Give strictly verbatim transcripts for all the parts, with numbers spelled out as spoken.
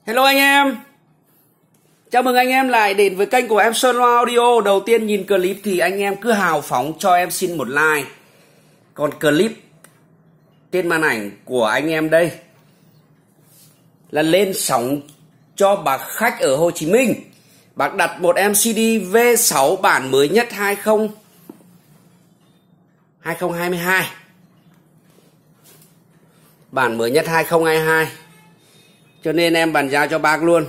Hello anh em. Chào mừng anh em lại đến với kênh của em Sơn Loa Audio. Đầu tiên nhìn clip thì anh em cứ hào phóng cho em xin một like. Còn clip trên màn ảnh của anh em đây là lên sóng cho bác khách ở Hồ Chí Minh. Bác đặt một em xê đê V sáu bản mới nhất hai không hai hai. Bản mới nhất hai không hai hai. Cho nên em bàn giao cho bác luôn.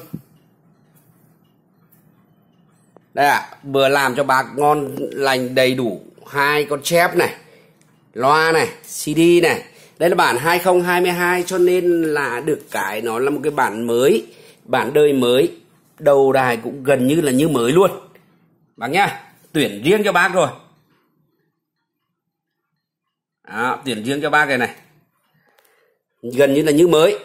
Đây ạ, à, vừa làm cho bác ngon lành đầy đủ hai con chép này, loa này, xê đê này. Đây là bản hai không hai hai, cho nên là được cái nó là một cái bản mới, bản đời mới, đầu đài cũng gần như là như mới luôn. Bác nhá, tuyển riêng cho bác rồi. Đó, tuyển riêng cho bác cái này. Gần như là như mới.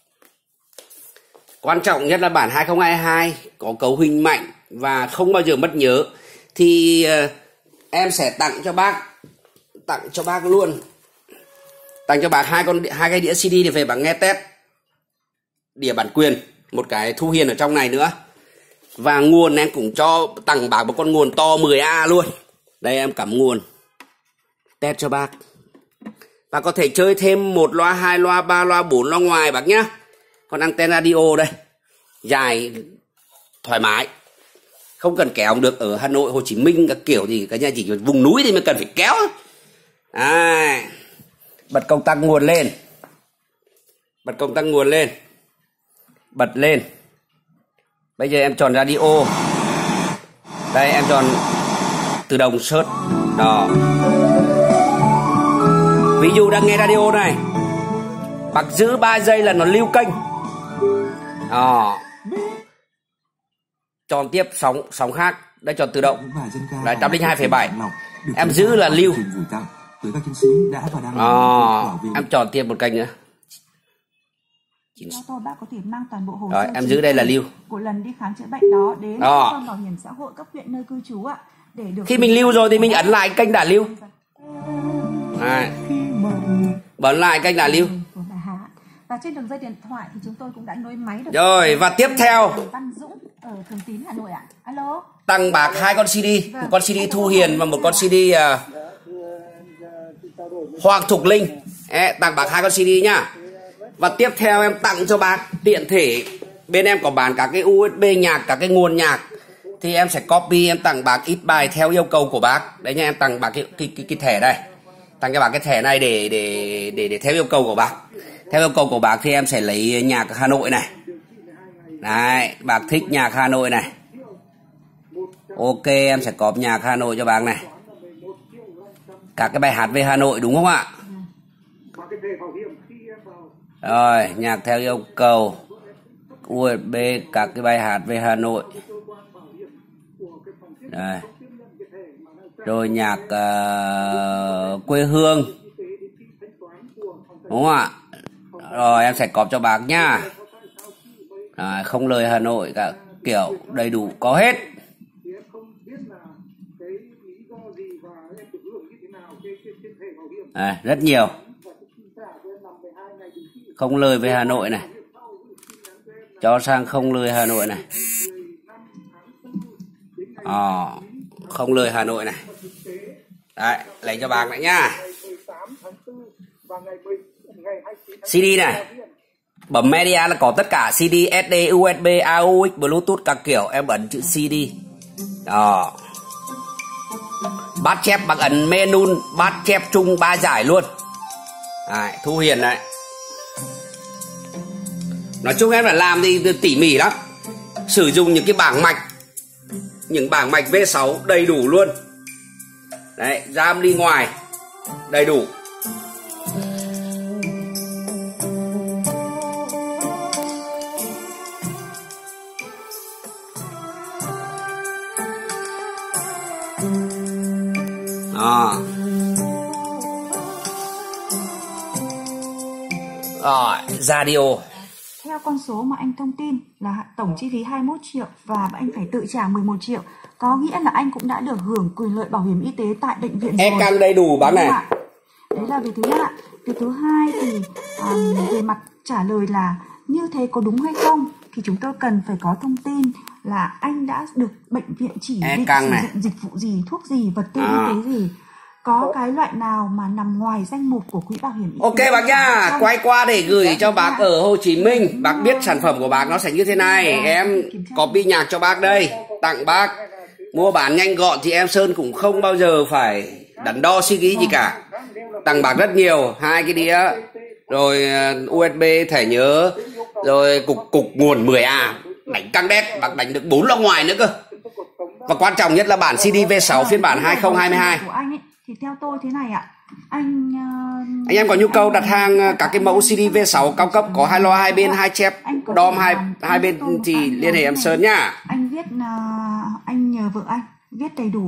Quan trọng nhất là bản hai không hai hai có cấu hình mạnh và không bao giờ mất nhớ. Thì uh, em sẽ tặng cho bác tặng cho bác luôn. Tặng cho bác hai con hai cái đĩa xê đê để về bác nghe test. Đĩa bản quyền, một cái Thu Hiền ở trong này nữa. Và nguồn em cũng cho tặng bác một con nguồn to mười A luôn. Đây em cắm nguồn. Test cho bác. Bác có thể chơi thêm một loa, hai loa, ba loa, bốn loa ngoài bác nhá. Còn anten radio đây, dài thoải mái, không cần kéo được. Ở Hà Nội, Hồ Chí Minh các kiểu thì cả nhà chỉ vùng núi thì mới cần phải kéo. À, bật công tắc nguồn lên, bật công tắc nguồn lên, bật lên. Bây giờ em chọn radio, đây em chọn tự động search đó. Ví dụ đang nghe radio này, bác giữ ba giây là nó lưu kênh. Đó. Chọn tiếp sóng sóng khác, đây chọn tự động. Là một trăm lẻ hai phẩy bảy. Em giữ là lưu. Đó. Em chọn tiếp một kênh nữa. Bác có thể mang toàn bộ hồ rồi, em giữ đây là lưu. Của lần đi khám chữa bệnh đó đến cơ quan bảo hiểm xã hội cấp huyện nơi cư trú ạ, để được. Khi mình lưu rồi thì mình ấn lại kênh đã lưu. Này. Bấm lại kênh đã lưu. Và trên đường dây điện thoại thì chúng tôi cũng đã nối máy được. Rồi, và tiếp theo Văn Dũng ở Thường Tín, Hà Nội ạ. Alo. Tặng bác hai con xê đê, một con xê đê Thu Hiền và một con xê đê uh, Hoàng Thục Linh. Ê, tặng bác hai con xê đê nhá. Và tiếp theo em tặng cho bác tiện thể, bên em có bán các cái u ét bê nhạc, các cái nguồn nhạc, thì em sẽ copy em tặng bác ít bài theo yêu cầu của bác. Đấy nha, em tặng bác cái cái cái, cái thẻ đây. Tặng cho bác cái thẻ này để để để để theo yêu cầu của bác. Theo yêu cầu của bác thì em sẽ lấy nhạc Hà Nội này. Đấy, bác thích nhạc Hà Nội này. Ok, em sẽ copy nhạc Hà Nội cho bác này. Các cái bài hát về Hà Nội đúng không ạ? Rồi, nhạc theo yêu cầu, u ét bê, các cái bài hát về Hà Nội. Đây. Rồi nhạc uh, quê hương. Đúng không ạ? Rồi em sẽ copy cho bác nhá. À, không lời Hà Nội cả kiểu đầy đủ có hết. À, rất nhiều. Không lời về Hà Nội này. Cho sang không lời Hà Nội này. À, không lời Hà Nội này. Đấy, lấy cho bác này nhá. xê đê này, bấm media là có tất cả xê đê, ét đê, u ét bê, a u ích, Bluetooth các kiểu. Em ấn chữ xê đê. Đó. Bát chép bác ấn menu, bát chép chung ba giải luôn. Đấy, Thu Hiền này. Nói chung em là làm thì tỉ mỉ lắm. Sử dụng những cái bảng mạch, những bảng mạch V sáu đầy đủ luôn. Đấy, ram đi ngoài đầy đủ. À. Rồi, radio. Theo con số mà anh thông tin là tổng chi phí hai mươi mốt triệu và anh phải tự trả mười một triệu. Có nghĩa là anh cũng đã được hưởng quyền lợi bảo hiểm y tế tại bệnh viện. Em căng đầy đủ bác này. Đấy là việc thứ nhất ạ. Việc thứ hai thì um, về mặt trả lời là như thế có đúng hay không thì chúng tôi cần phải có thông tin là anh đã được bệnh viện chỉ E định căng sử này. dụng dịch vụ gì, thuốc gì, vật tư À. y tế gì, có cái loại nào mà nằm ngoài danh mục của quỹ bảo hiểm y Ok tế bác nha, không? quay qua để gửi cho bác ở Hồ Chí Minh. Bác biết sản phẩm của bác nó sẽ như thế này. Em copy nhạc cho bác đây, tặng bác. Mua bán nhanh gọn thì em Sơn cũng không bao giờ phải đắn đo suy nghĩ gì cả. Tặng bác rất nhiều, hai cái đĩa, rồi u ét bê thẻ nhớ, rồi cục cục nguồn mười A, đánh căng đét, bác đánh được bốn loa ngoài nữa cơ. Và quan trọng nhất là bản xê đê vê sáu phiên bản hai không hai hai. Của anh ấy, thì theo tôi thế này ạ. Anh uh, Anh em có nhu cầu đặt hàng các cái mẫu xê đê vê sáu cao cấp có hai loa hai bên, hai chép, đom hai hai bên thì liên hệ em Sơn nhá. Anh viết uh, anh nhờ vợ anh viết đầy đủ